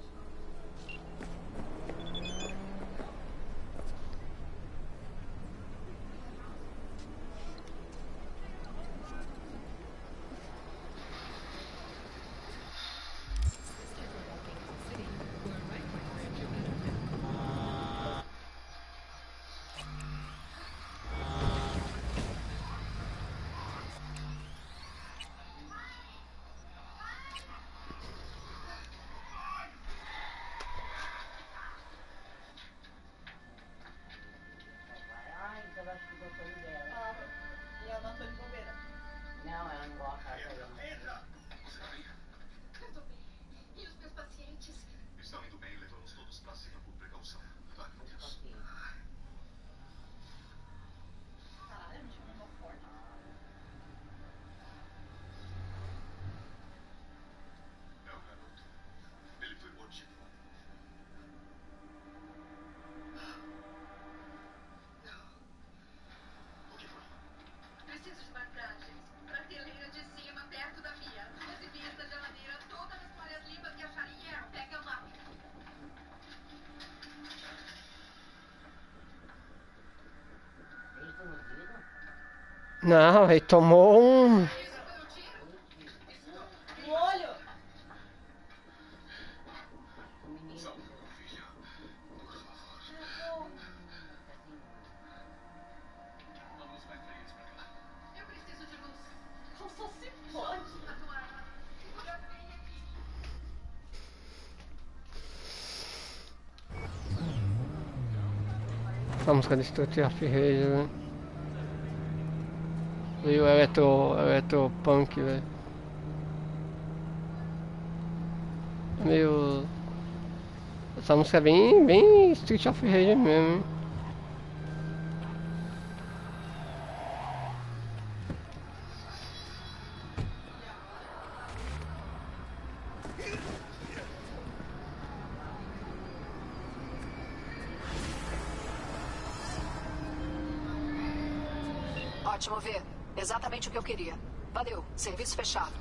Ai, então eu acho que gostou dela. E ela matou de bobeira. Não, ela não gosta dela. Entra! Você tá bem? Eu tô bem. E os meus pacientes? Estão indo bem, levamos todos pra cima por precaução. Vai, Deus. Caralho, é um time tão forte. É o garoto. Ele foi mordido. O que foi? Preciso de bandagens. Prateleira de cima, perto da minha. 12 vias da geladeira, todas as toalhas limpas que acharem. Pega lá. Ele foi mordido? Não, ele tomou um. No olho! Vamos mais pra eles pra cá. Eu preciso de luz. Só se pode. Essa música de Street of Rage, né? E o eletropunk, velho. Meio. Essa música é bem Street of Rage mesmo, hein? Ótimo, ver. Exatamente o que eu queria. Valeu, serviço fechado.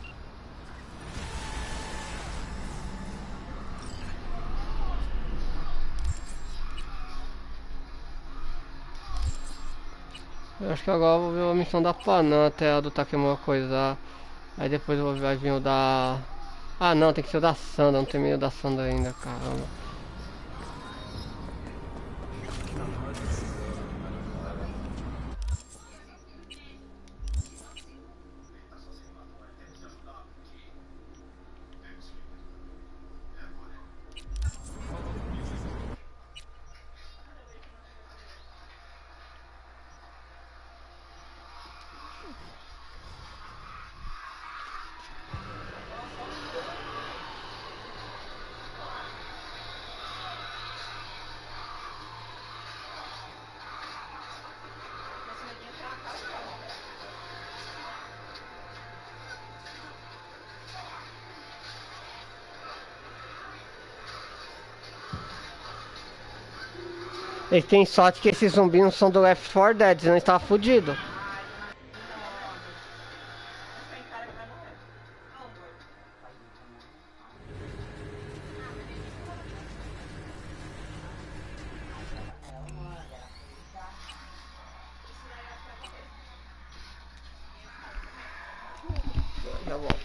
Eu acho que agora eu vou ver a missão da Panam até a do Takemura coisar. Aí depois vai vir o da. Ah não, tem que ser o da Sandra, não terminei o da Sandra ainda, caramba. Eles têm sorte que esses zumbis não são do Left 4 Dead, senão eles estavam fodidos. Já volto.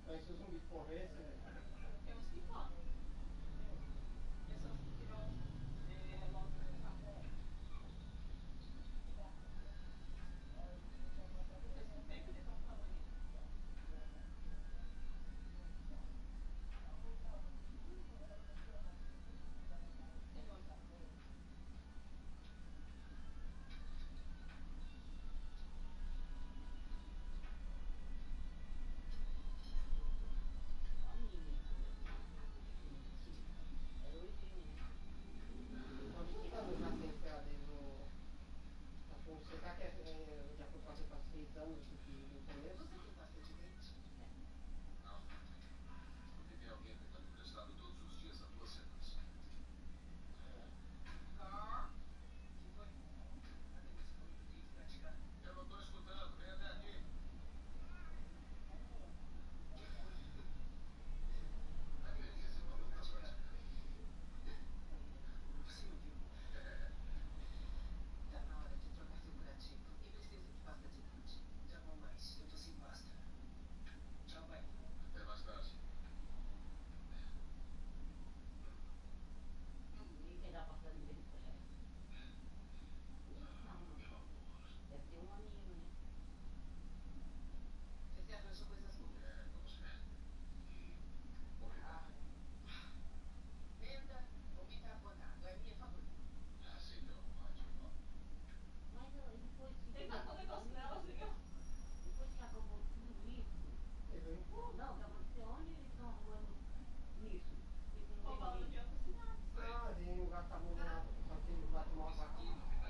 Aí se o zumbi corresse, Eu acho que pode. Pessoas que tiram logo no café. Vocês não veem o que eles estão falando aí. quantos anos já tem esperado desde o... Você tá que já foi quase para 6 anos do começo? Você tem pasta de dente? Não. Porque tem alguém tentando emprestado todos os dias há 2 semanas. Que foi? Cadê esse fone que tem que praticar? Eu não tô escutando. Vem até aqui. A Denise falou das coisas. Você ouviu? Tá na hora de trocar seu curativo. E preciso de pasta de dente. Já não mais. Eu tô sem pasta. Tchau, vai. Até mais tarde. Ninguém quer dar pasta de dente pra ela. Deve ter um aninho, né? Você arranjou coisas boas. Vamos ver. Venda ou bicarbonato? É minha favorita. Assim não, rádio. Mas depois que... Ele tá com o negócio dela, assim, ó. Depois que acabou tudo isso... Não, acabou de ser onde eles estão arrumando isso. Roubando de outra cidade. Ah, ele gasta muito na... Só que ele bate mal aqui.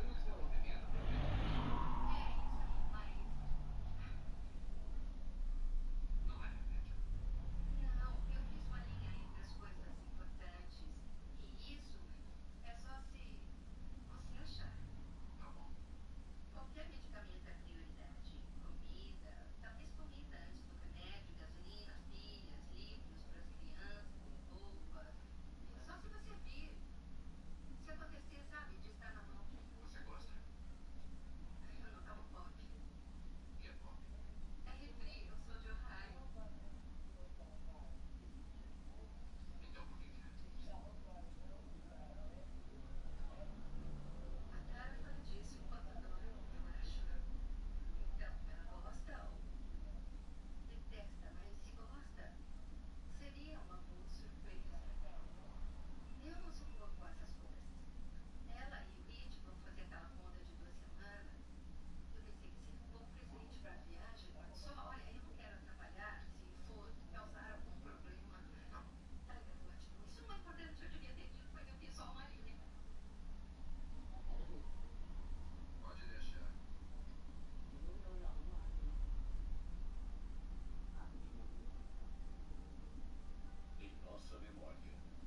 Não é remédio. Não, eu fiz uma linha entre as coisas importantes. E isso é só se você achar. Tá bom. Qualquer medicamento é prioridade. Comida, talvez comida antes do remédio, gasolina, pilhas, livros para as crianças, roupa. Só se você vir. Se acontecer, sabe, de estar na mão. Você gosta? Eu não tomo pop. Que é bom. É refri, eu sou de Ohio. Então por que é? A Tara fala disso enquanto dorme, eu acho. Então, ela gosta ou detesta, mas se gosta, seria uma boa surpresa. Eu não sou boa com essas coisas. Ela e o Rich vão fazer aquela ronda de 2 semanas. Eu pensei que seria um bom presente para a viagem. Só, olha, eu não quero atrapalhar se for causar algum problema. Tá ligado, ótimo. Isso não é importante, eu devia ter dito, mas eu fiz só uma linha. Pode deixar. Em nossa memória.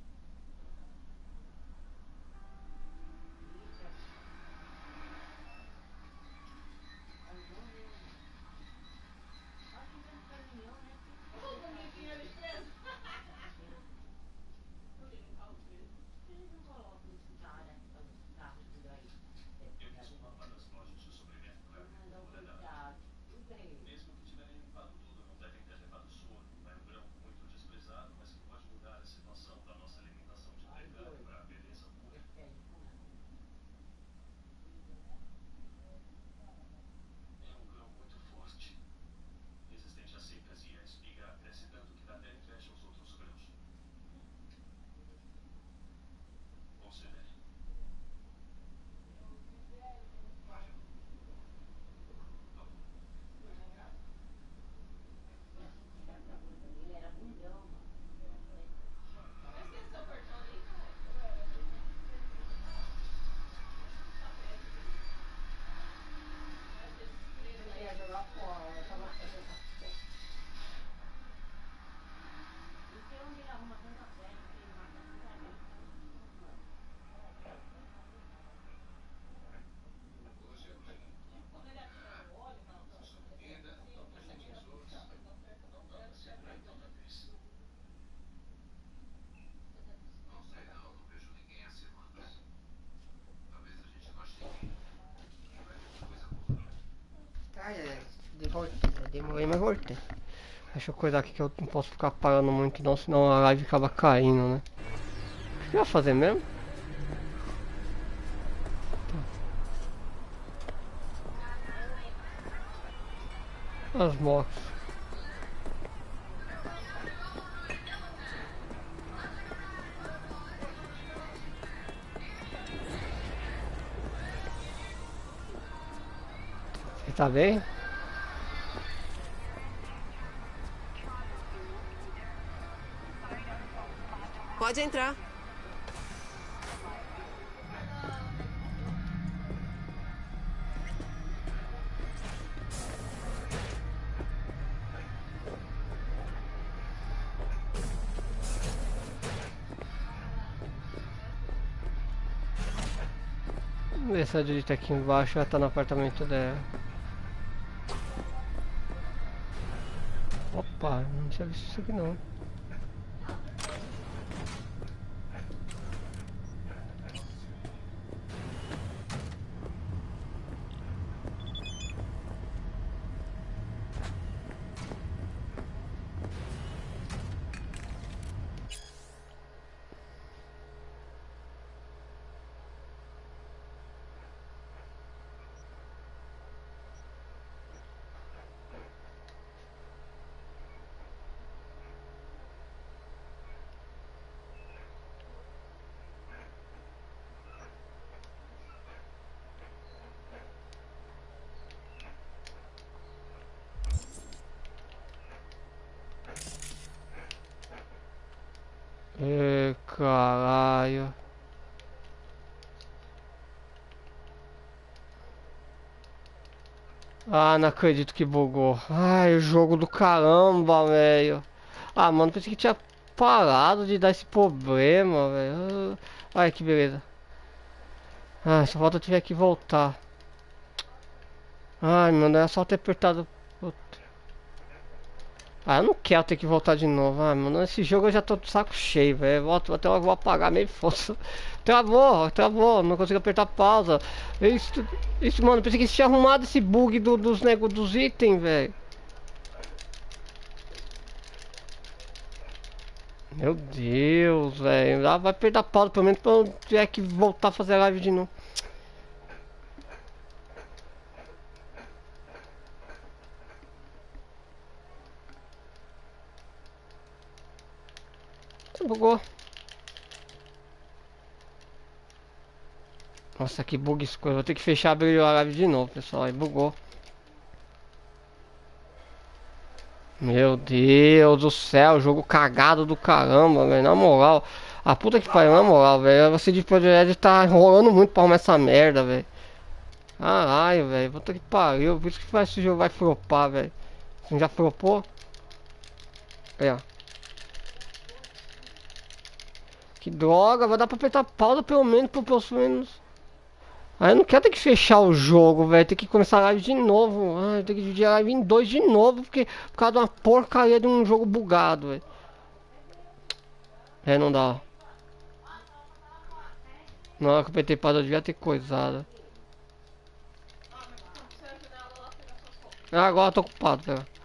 O bonitinho eles presos. Porque não falo preso. Eles não colocam esse cara, os carros tudo aí. Eu fiz um mapa das lojas de suprimento para Cuidado. mesmo que tiverem limpado tudo, não devem ter levado soro. É um grão muito desprezado, mas que pode mudar a situação da nossa alimentação de precário para a beleza pura. É um grão muito forte, resistente a secas e a espiga cresce tanto que dá até inveja aos outros grãos. Considere. Vai. Ele era bundão, mano. Mas que eles estão cortando aí, cara? Tá perto. Vai ter surpresa Eu aí. ia jogar fora, eu tava fazendo... Não sei onde ele arruma tanta terra que ele mata tanta gente. Hoje eu tenho. Quando ele atira no óleo, na Ainda não presente os outros. Não dá para ser bem toda vez. Não sei não vejo ninguém há semanas. Talvez a gente não ache ninguém. Vai ter coisa boa. Ah, demorei, mas voltei. Deixa eu cuidar aqui que eu não posso ficar parando muito não, senão a live acaba caindo, né? O que eu ia fazer mesmo? As motos. Você tá bem? Pode entrar. Essa direita aqui embaixo já tá no apartamento dela. Opa, não tinha visto isso aqui não. Caralho. Ah, não acredito que bugou. Ai, o jogo do caramba, velho. Ah, mano, pensei que tinha parado de dar esse problema, velho. Ai, que beleza. Ah, só falta eu tiver que voltar. Ai, mano, é só ter apertado. Ah, eu não quero ter que voltar de novo. Ah, mano, esse jogo eu já tô de saco cheio, velho. Volto, até eu vou apagar meio força. Travou, não consigo apertar pausa. Isso, mano, pensei que tinha arrumado esse bug dos itens, velho. Meu Deus, velho. Ah, vai perder a pausa, pelo menos pra eu tiver que voltar a fazer a live de novo. Bugou. Nossa, que bug escuro. Vou ter que fechar abrir a live de novo, pessoal. Aí bugou. Meu Deus do céu, jogo cagado do caramba, velho. Na moral. A puta que pariu, na moral, velho. Você de Project tá enrolando muito pra arrumar essa merda, velho. Caralho, velho. Puta que pariu. Por isso que esse jogo vai flopar, velho. Você já flopou? Aí, ó. Que droga, vai dar pra apertar pausa pelo menos, Aí eu não quero ter que fechar o jogo, velho. Tem que começar a live de novo. Ai, tem que dividir a live em 2 de novo, por causa de uma porcaria de um jogo bugado, velho. É, não dá. Na hora que eu apertei pausa eu devia ter coisado. Ah, agora eu tô ocupado, velho.